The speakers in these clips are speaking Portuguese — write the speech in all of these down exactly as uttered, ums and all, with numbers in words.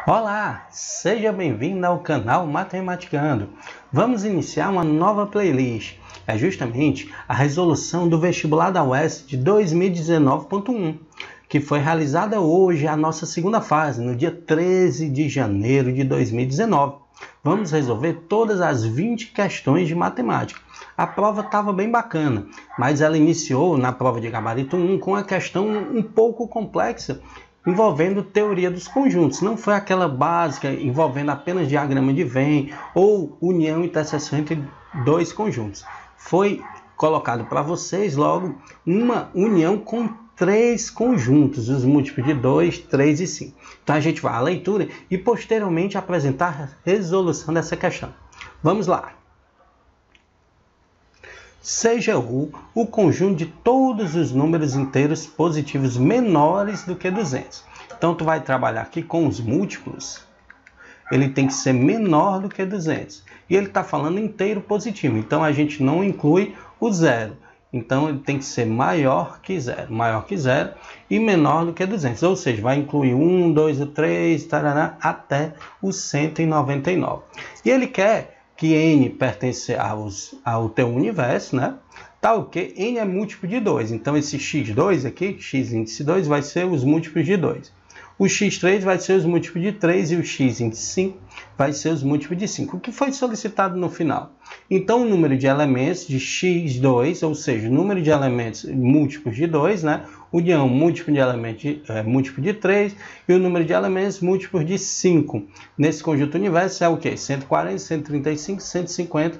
Olá, seja bem-vindo ao canal Matematicando. Vamos iniciar uma nova playlist. É justamente a resolução do vestibular da U E S de dois mil e dezenove ponto um, que foi realizada hoje, a nossa segunda fase, no dia treze de janeiro de dois mil e dezenove. Vamos resolver todas as vinte questões de matemática. A prova estava bem bacana, mas ela iniciou na prova de gabarito um com a questão um pouco complexa, envolvendo teoria dos conjuntos. Não foi aquela básica envolvendo apenas diagrama de Venn ou união e interseção entre dois conjuntos. Foi colocado para vocês logo uma união com três conjuntos, os múltiplos de dois, três e cinco. Então a gente vai à leitura e posteriormente apresentar a resolução dessa questão. Vamos lá. Seja U o conjunto de todos os números inteiros positivos menores do que duzentos. Então, tu vai trabalhar aqui com os múltiplos. Ele tem que ser menor do que duzentos. E ele está falando inteiro positivo. Então, a gente não inclui o zero. Então, ele tem que ser maior que zero. Maior que zero e menor do que duzentos. Ou seja, vai incluir um, dois, três, tarará, até o cento e noventa e nove. E ele quer que N pertence aos, ao teu universo, né? Tal que N é múltiplo de dois. Então, esse x dois aqui, x índice dois, vai ser os múltiplos de dois. O x três vai ser os múltiplos de três e o x índice cinco vai ser os múltiplos de cinco. O que foi solicitado no final? Então, o número de elementos de x dois, ou seja, o número de elementos múltiplos de dois, né? União múltiplo de elementos de, é, múltiplo de três e o número de elementos múltiplos de cinco. Nesse conjunto universo é o quê? cento e quarenta, cento e trinta e cinco, cento e cinquenta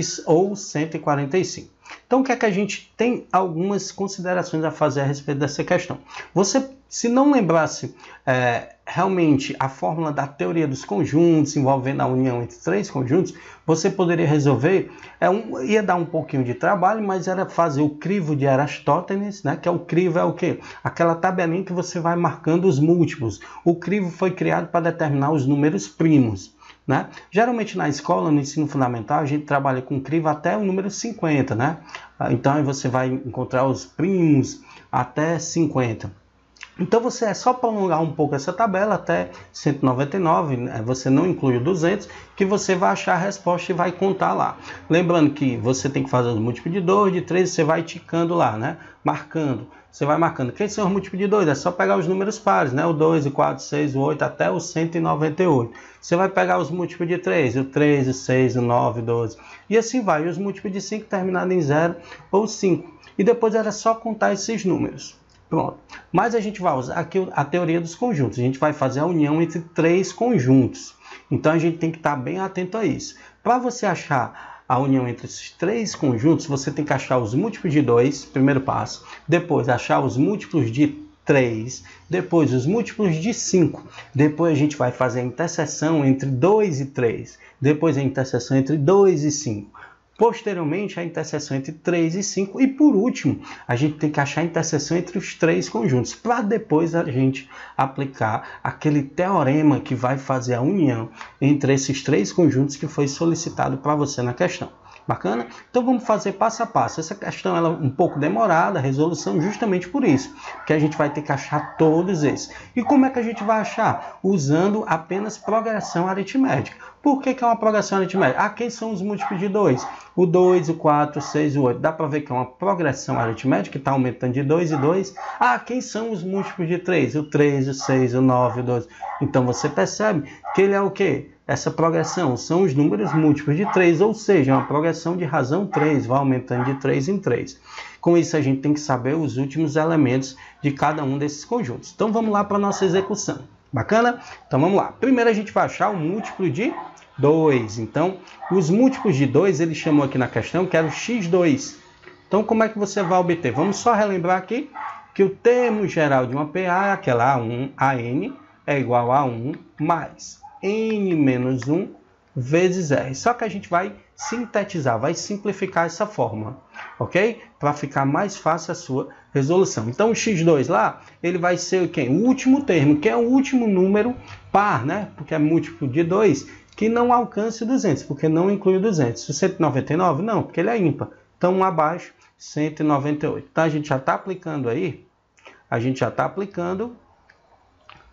ou cento e quarenta e cinco. Então, o que é que a gente tem algumas considerações a fazer a respeito dessa questão? Você, se não lembrasse é, realmente a fórmula da teoria dos conjuntos, envolvendo a união entre três conjuntos, você poderia resolver, é um, ia dar um pouquinho de trabalho, mas era fazer o crivo de Aristóteles, né? Que é o crivo é o quê? Aquela tabelinha que você vai marcando os múltiplos. O crivo foi criado para determinar os números primos. Né? Geralmente na escola, no ensino fundamental, a gente trabalha com crivo até o número cinquenta, né? Então aí você vai encontrar os primos até cinquenta. Então você é só prolongar um pouco essa tabela até cento e noventa e nove, né? Você não inclui o duzentos, que você vai achar a resposta e vai contar lá. Lembrando que você tem que fazer os múltiplos de dois, de três, você vai ticando lá, né? Marcando. Você vai marcando. Quem são os múltiplos de dois? É só pegar os números pares, né? O dois, o quatro, o seis, o oito, até o cento e noventa e oito. Você vai pegar os múltiplos de três, o três, o seis, o nove, o doze. E assim vai. E os múltiplos de cinco terminados em zero ou cinco. E depois era só contar esses números. Pronto. Mas a gente vai usar aqui a teoria dos conjuntos. A gente vai fazer a união entre três conjuntos. Então a gente tem que estar bem atento a isso. Para você achar a união entre esses três conjuntos, você tem que achar os múltiplos de dois, primeiro passo. Depois achar os múltiplos de três. Depois os múltiplos de cinco. Depois a gente vai fazer a interseção entre dois e três. Depois a interseção entre dois e cinco. Posteriormente, a interseção entre três e cinco. E, por último, a gente tem que achar a interseção entre os três conjuntos, para depois a gente aplicar aquele teorema que vai fazer a união entre esses três conjuntos que foi solicitado para você na questão. Bacana? Então, vamos fazer passo a passo. Essa questão ela é um pouco demorada, a resolução, justamente por isso, porque a gente vai ter que achar todos esses. E como é que a gente vai achar? Usando apenas progressão aritmética. Por que que é uma progressão aritmética? Ah, quem são os múltiplos de dois? O dois, o quatro, o seis e o oito. Dá para ver que é uma progressão aritmética, que está aumentando de dois e dois. Ah, quem são os múltiplos de três? O três, o seis, o nove, o doze. Então, você percebe que ele é o quê? Essa progressão são os números múltiplos de três, ou seja, é uma progressão de razão três, vai aumentando de três em três. Com isso, a gente tem que saber os últimos elementos de cada um desses conjuntos. Então, vamos lá para a nossa execução. Bacana? Então, vamos lá. Primeiro, a gente vai achar o múltiplo de dois. Então, os múltiplos de dois, ele chamou aqui na questão que era o x dois. Então, como é que você vai obter? Vamos só relembrar aqui que o termo geral de uma P A é aquela A um, A N, é igual a um mais N menos um vezes R. Só que a gente vai sintetizar, vai simplificar essa fórmula, ok? Para ficar mais fácil a sua resolução. Então, o x dois lá, ele vai ser quem? O último termo, que é o último número par, né? Porque é múltiplo de dois, que não alcance duzentos, porque não inclui o duzentos. O cento e noventa e nove, não, porque ele é ímpar. Então, um abaixo, cento e noventa e oito. Então, a gente já está aplicando aí, a gente já está aplicando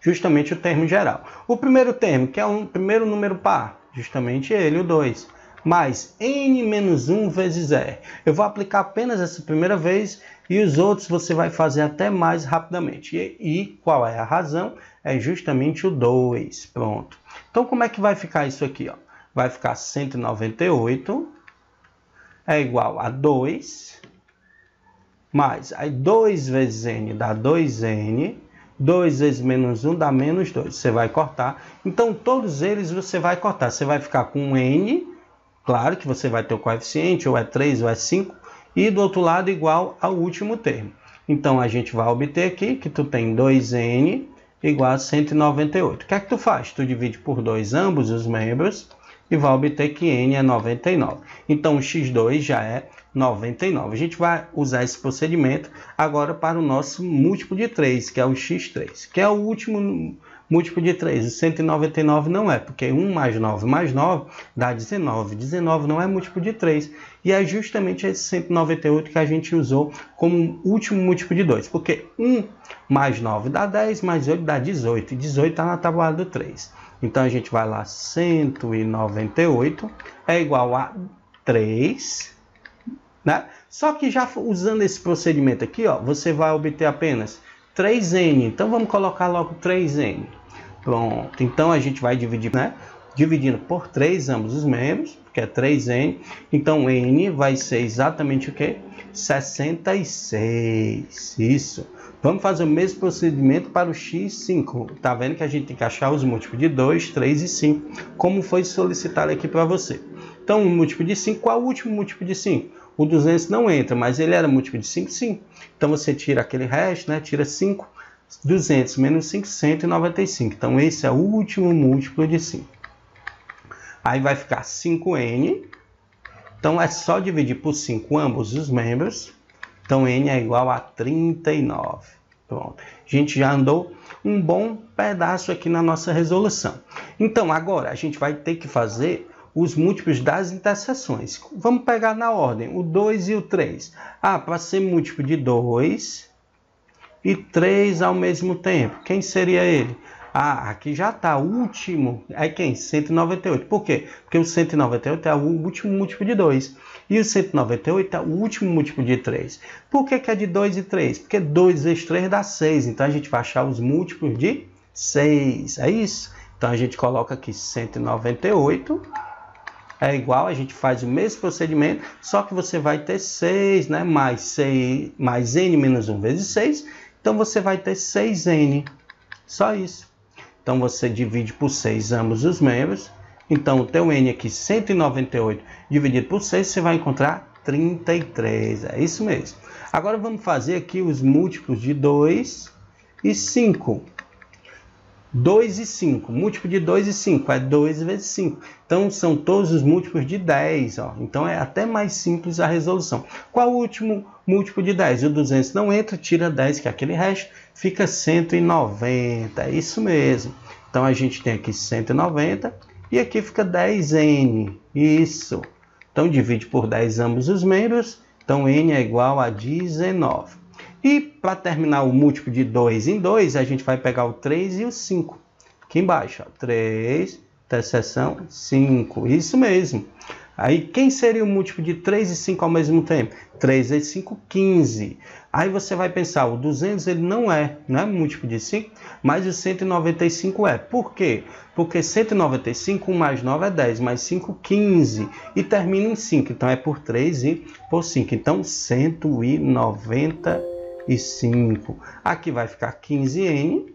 justamente o termo geral. O primeiro termo, que é o primeiro número par, justamente ele, o dois. Mais n menos um vezes r. Eu vou aplicar apenas essa primeira vez e os outros você vai fazer até mais rapidamente. E, e qual é a razão? É justamente o dois. Pronto. Então, como é que vai ficar isso aqui? Ó? Vai ficar cento e noventa e oito é igual a dois, mais aí dois vezes n dá dois n, dois vezes menos um dá menos dois. Você vai cortar. Então, todos eles você vai cortar. Você vai ficar com n. Claro que você vai ter o coeficiente, ou é três ou é cinco, e do outro lado igual ao último termo. Então, a gente vai obter aqui que tu tem dois n igual a cento e noventa e oito. O que é que tu faz? Tu divide por dois ambos os membros e vai obter que n é noventa e nove. Então, o x dois já é noventa e nove. A gente vai usar esse procedimento agora para o nosso múltiplo de três, que é o x três, que é o último múltiplo de três. O cento e noventa e nove não é, porque um mais nove mais nove dá dezenove. dezenove não é múltiplo de três. E é justamente esse cento e noventa e oito que a gente usou como último múltiplo de dois. Porque um mais nove dá dez, mais oito dá dezoito. E dezoito está na tabuada do três. Então, a gente vai lá, cento e noventa e oito é igual a três, né? Só que já usando esse procedimento aqui, ó, você vai obter apenas três n. Então, vamos colocar logo três n. Pronto. Então, a gente vai dividir, né? Dividindo por três ambos os membros, que é três n. Então, n vai ser exatamente o quê? sessenta e seis. Isso. Vamos fazer o mesmo procedimento para o x cinco. Tá vendo que a gente tem que achar os múltiplos de dois, três e cinco, como foi solicitado aqui para você. Então, o múltiplo de cinco, qual é o último múltiplo de cinco? O duzentos não entra, mas ele era múltiplo de cinco, sim. Então, você tira aquele resto, né? Tira cinco, duzentos menos cinco, cento e noventa e cinco. Então, esse é o último múltiplo de cinco. Aí vai ficar cinco n. Então, é só dividir por cinco ambos os membros. Então, n é igual a trinta e nove. Pronto. A gente já andou um bom pedaço aqui na nossa resolução. Então, agora, a gente vai ter que fazer os múltiplos das interseções. Vamos pegar na ordem, o dois e o três. Ah, para ser múltiplo de dois e três ao mesmo tempo. Quem seria ele? Ah, aqui já está, o último. É quem? cento e noventa e oito. Por quê? Porque o cento e noventa e oito é o último múltiplo de dois. E o cento e noventa e oito é o último múltiplo de três. Por que que é de dois e três? Porque dois vezes três dá seis. Então, a gente vai achar os múltiplos de seis. É isso? Então, a gente coloca aqui cento e noventa e oito. É igual, a gente faz o mesmo procedimento, só que você vai ter seis, né? Mais, seis, mais n menos um vezes seis. Então, você vai ter seis n. Só isso. Então, você divide por seis ambos os membros. Então, o teu n aqui, cento e noventa e oito, dividido por seis, você vai encontrar trinta e três. É isso mesmo. Agora, vamos fazer aqui os múltiplos de dois e cinco. dois e cinco. Múltiplo de dois e cinco é dois vezes cinco. Então, são todos os múltiplos de dez. Ó. Então, é até mais simples a resolução. Qual o último múltiplo de dez? O duzentos não entra, tira dez, que é aquele resto, fica cento e noventa. É isso mesmo. Então, a gente tem aqui cento e noventa e aqui fica dez n. Isso. Então, divide por dez ambos os membros. Então, n é igual a dezenove. E para terminar o múltiplo de dois em dois, a gente vai pegar o três e o cinco. Aqui embaixo, ó, três, interseção, cinco. Isso mesmo. Aí, quem seria o múltiplo de três e cinco ao mesmo tempo? três vezes cinco, quinze. Aí você vai pensar, o duzentos ele não é, não é múltiplo de cinco, mas o cento e noventa e cinco é. Por quê? Porque cento e noventa e cinco, um mais nove é dez, mais cinco, quinze. E termina em cinco. Então, é por três e por cinco. Então, cento e noventa e cinco. Aqui vai ficar quinze n.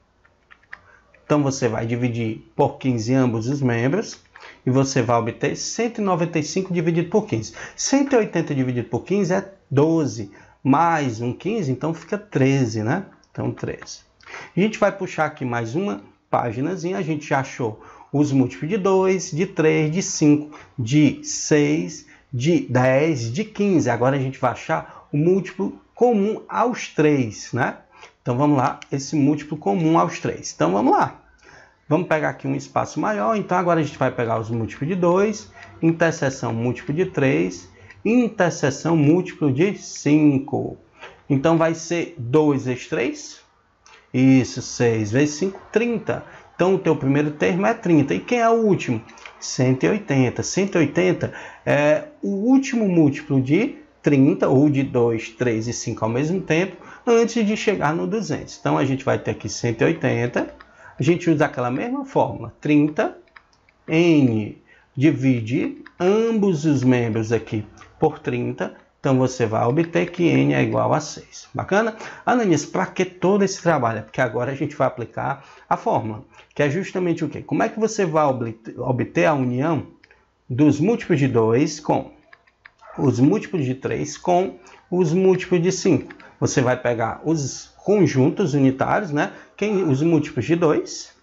Então, você vai dividir por quinze ambos os membros. E você vai obter cento e noventa e cinco dividido por quinze. cento e oitenta dividido por quinze é doze. Mais um quinze, então fica treze, né? Então, treze. A gente vai puxar aqui mais uma paginazinha. A gente já achou os múltiplos de dois, de três, de cinco, de seis, de dez, de quinze. Agora, a gente vai achar o múltiplo comum aos três, né? Então, vamos lá. Esse múltiplo comum aos três. Então, vamos lá. Vamos pegar aqui um espaço maior. Então, agora a gente vai pegar os múltiplos de dois, interseção múltiplo de três, interseção múltiplo de cinco. Então, vai ser dois vezes três. Isso, seis vezes cinco, trinta. Então, o teu primeiro termo é trinta. E quem é o último? cento e oitenta. cento e oitenta é o último múltiplo de trinta, ou de dois, três e cinco ao mesmo tempo, antes de chegar no duzentos. Então, a gente vai ter aqui cento e oitenta. A gente usa aquela mesma fórmula. trinta, n divide ambos os membros aqui por trinta. Então, você vai obter que n é igual a seis. Bacana? Ananias, para que todo esse trabalho? Porque agora a gente vai aplicar a fórmula, que é justamente o quê? Como é que você vai obter a união dos múltiplos de dois com os múltiplos de três com os múltiplos de cinco? Você vai pegar os conjuntos unitários, né? Quem, os múltiplos de dois,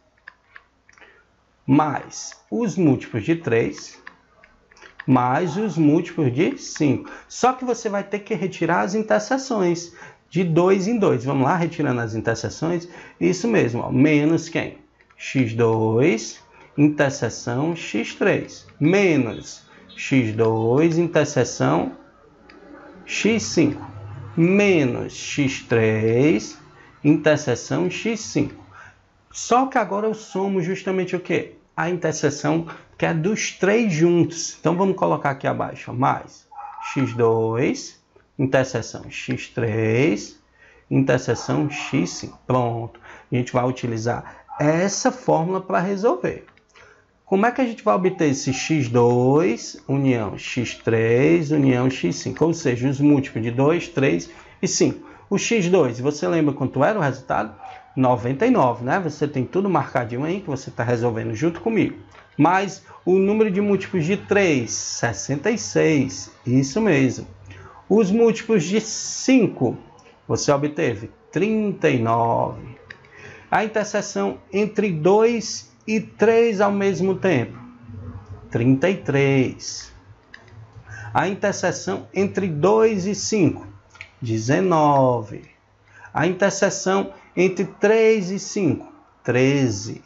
mais os múltiplos de três, mais os múltiplos de cinco. Só que você vai ter que retirar as interseções de dois em dois. Vamos lá, retirando as interseções. Isso mesmo, ó, menos quem? x dois, interseção x três. Menos x dois, interseção x cinco. Menos x três, interseção x cinco. Só que agora eu somo justamente o quê? A interseção que é dos três juntos. Então, vamos colocar aqui abaixo. Ó, mais x dois, interseção x três, interseção x cinco. Pronto. A gente vai utilizar essa fórmula para resolver. Como é que a gente vai obter esse x dois, união x três, união x cinco? Ou seja, os múltiplos de dois, três e cinco. O x dois, você lembra quanto era o resultado? noventa e nove, né? Você tem tudo marcadinho aí que você está resolvendo junto comigo. Mais o número de múltiplos de três, sessenta e seis. Isso mesmo. Os múltiplos de cinco, você obteve trinta e nove. A interseção entre dois e três ao mesmo tempo, trinta e três. A interseção entre dois e cinco, dezenove. A interseção entre três e cinco, treze.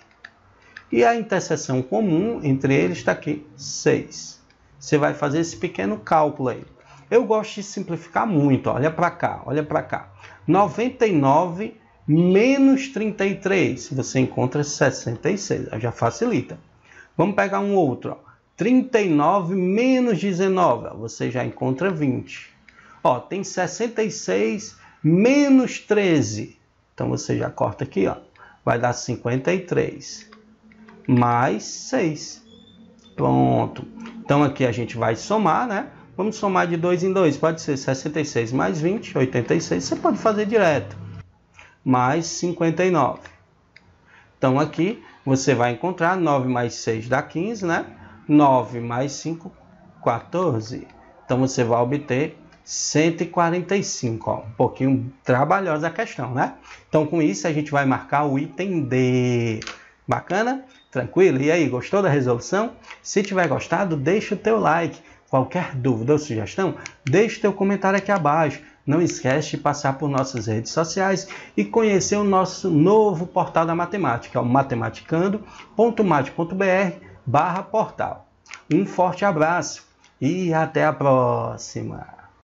E a interseção comum entre eles está aqui, seis. Você vai fazer esse pequeno cálculo aí. Eu gosto de simplificar muito. Olha para cá, olha para cá. noventa e nove menos trinta e três, você encontra sessenta e seis. Já facilita. Vamos pegar um outro. Ó. trinta e nove menos dezenove, ó, você já encontra vinte. Ó, tem sessenta e seis menos treze. Então, você já corta aqui, ó. Vai dar cinquenta e três. Mais seis. Pronto. Então, aqui a gente vai somar, né? Vamos somar de dois em dois. Pode ser sessenta e seis mais vinte, oitenta e seis. Você pode fazer direto. Mais cinquenta e nove. Então, aqui você vai encontrar nove mais seis dá quinze, né? nove mais cinco, quatorze. Então, você vai obter cento e quarenta e cinco. Ó. Um pouquinho trabalhosa a questão, né? Então, com isso, a gente vai marcar o item D. Bacana? Tranquilo? E aí, gostou da resolução? Se tiver gostado, deixa o teu like. Qualquer dúvida ou sugestão, deixa o teu comentário aqui abaixo. Não esquece de passar por nossas redes sociais e conhecer o nosso novo portal da matemática, é o matematicando ponto mate ponto br barra portal. Um forte abraço e até a próxima!